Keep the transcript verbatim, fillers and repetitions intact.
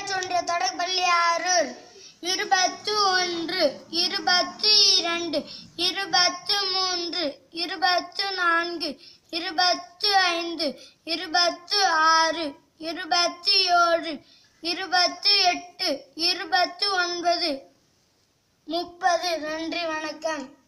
ஊராட்சி ஒன்றிய தொடக்கப்பள்ளி ஆரூர். இருபத்து ஒன்று, இருபத்து இரண்டு, இருபத்து மூன்று, இருபத்து நான்கு, இருபத்து ஐந்து, இருபத்து ஆறு, இருபத்து ஏழு, இருபத்து எட்டு, இருபத்து ஒன்பது, முப்பது. நன்றி, வணக்கம்.